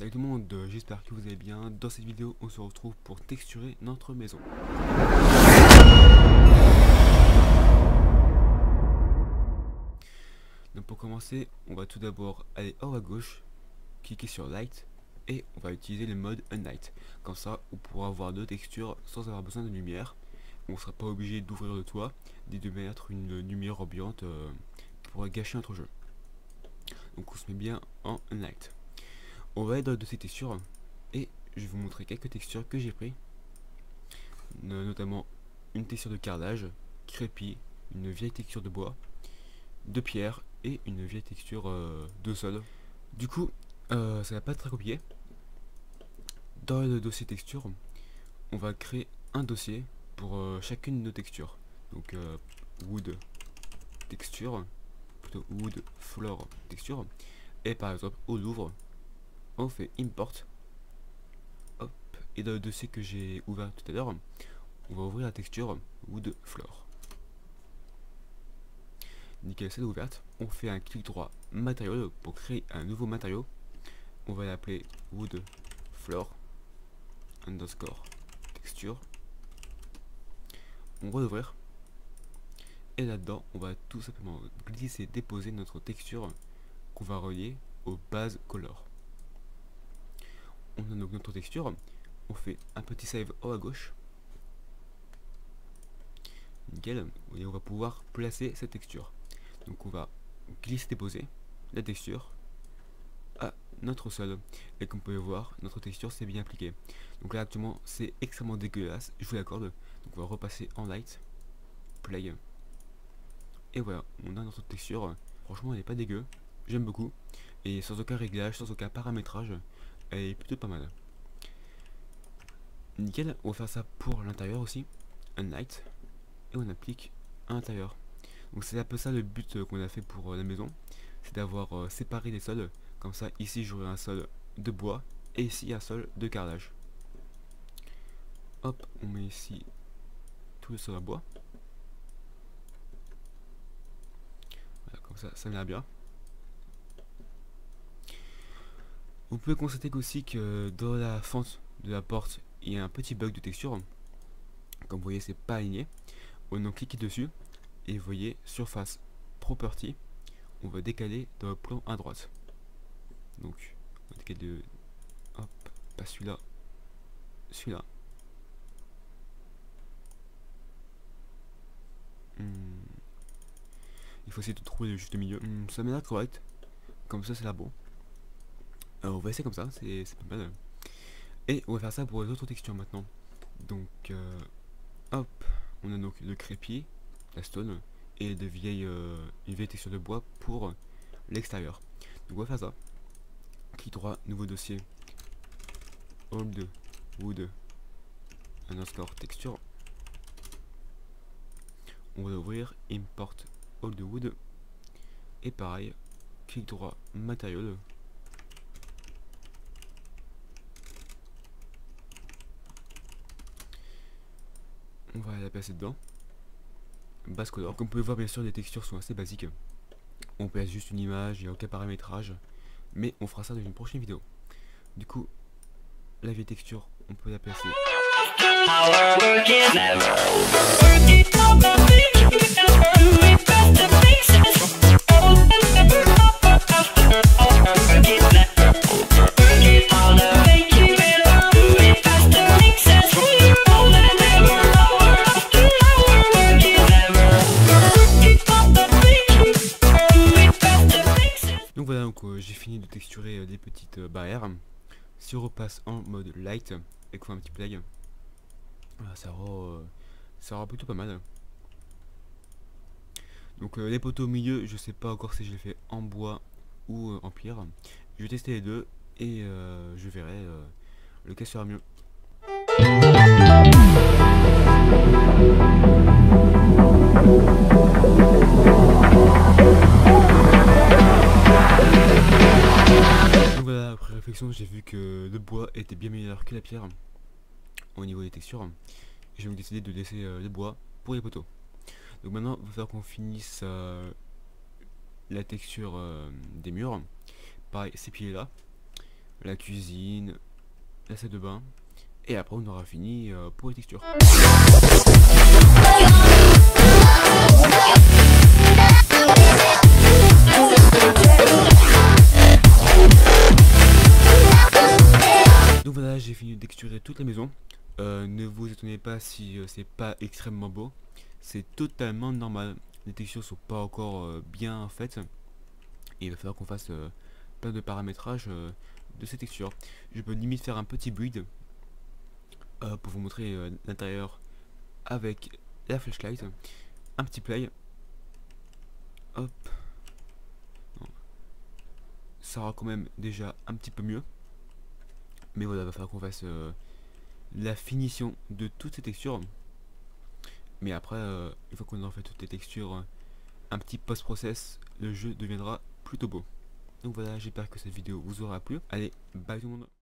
Salut tout le monde, j'espère que vous allez bien. Dans cette vidéo, on se retrouve pour texturer notre maison. Donc pour commencer, on va tout d'abord aller en haut à gauche, cliquer sur Light et on va utiliser le mode Unlight. Comme ça, on pourra avoir deux textures sans avoir besoin de lumière. On ne sera pas obligé d'ouvrir le toit ni de mettre une lumière ambiante pour gâcher notre jeu. Donc on se met bien en Unlight. On va aller dans le dossier texture et je vais vous montrer quelques textures que j'ai pris, notamment une texture de carrelage, crépi, une vieille texture de bois, de pierre et une vieille texture de sol. Du coup, ça va pas être très compliqué. Dans le dossier texture, on va créer un dossier pour chacune de nos textures. Donc wood texture, plutôt wood floor texture, et par exemple au Louvre, on fait import, hop, et dans le dossier que j'ai ouvert tout à l'heure, on va ouvrir la texture wood floor. Nickel, c'est ouverte. On fait un clic droit matériau pour créer un nouveau matériau. On va l'appeler wood floor underscore texture. On va l'ouvrir et là-dedans on va tout simplement glisser, déposer notre texture qu'on va relier aux bases color. On a donc notre texture, on fait un petit save en haut à gauche, nickel, et on va pouvoir placer cette texture. Donc on va glisser, déposer la texture à notre sol, et comme vous pouvez voir, notre texture s'est bien appliquée. Donc là actuellement c'est extrêmement dégueulasse, je vous l'accorde. Donc on va repasser en light, play, et voilà, on a notre texture. Franchement elle n'est pas dégueu, j'aime beaucoup, et sans aucun réglage, sans aucun paramétrage, elle est plutôt pas mal. Nickel, on va faire ça pour l'intérieur aussi, un light, et on applique à l'intérieur. Donc c'est un peu ça le but qu'on a fait pour la maison, c'est d'avoir séparé les sols. Comme ça ici j'aurai un sol de bois et ici un sol de carrelage. Hop, on met ici tout le sol à bois. Voilà, comme ça m'a l'air bien. Vous pouvez constater aussi que dans la fente de la porte il y a un petit bug de texture. Comme vous voyez c'est pas aligné. On en clique dessus et vous voyez surface property, on va décaler dans le plan à droite. Donc on va décaler de, hop, pas celui-là, celui-là. Il faut essayer de trouver le juste milieu. Ça m'a l'air correct, comme ça c'est là bon. Alors on va essayer comme ça, c'est pas mal. Et on va faire ça pour les autres textures maintenant. Donc hop, on a donc le crépi, la stone et une vieille texture de bois pour l'extérieur. Donc on va faire ça. Clic droit, nouveau dossier, old wood underscore texture. On va ouvrir import old wood et pareil, clic droit matériau. On va la placer dedans. Base color. Comme vous pouvez voir, bien sûr les textures sont assez basiques. On place juste une image, il n'y a aucun paramétrage, mais on fera ça dans une prochaine vidéo. Du coup, la vieille texture, on peut la placer. Donc voilà, j'ai fini de texturer les petites barrières. Si on repasse en mode light et qu'on fait un petit play, ça rend plutôt pas mal. Donc les poteaux au milieu, je sais pas encore si je les fais en bois ou en pierre. Je vais tester les deux et je verrai lequel sera mieux. Donc voilà, après réflexion, j'ai vu que le bois était bien meilleur que la pierre au niveau des textures. J'ai donc décidé de laisser le bois pour les poteaux. Donc maintenant, il va falloir qu'on finisse la texture des murs. Pareil, ces piliers là. la cuisine, la salle de bain. Et après on aura fini pour les textures. Donc voilà, j'ai fini de texturer toute la maison. Ne vous étonnez pas si c'est pas extrêmement beau. C'est totalement normal. Les textures sont pas encore bien faites. Et il va falloir qu'on fasse plein de paramétrage de ces textures. Je peux limite faire un petit build pour vous montrer l'intérieur avec la flashlight. Un petit play. Hop. Non. Ça aura quand même déjà un petit peu mieux. Mais voilà, il va falloir qu'on fasse la finition de toutes ces textures. Mais après, une fois qu'on aura fait toutes les textures, un petit post-process, le jeu deviendra plutôt beau. Donc voilà, j'espère que cette vidéo vous aura plu. Allez, bye tout le monde.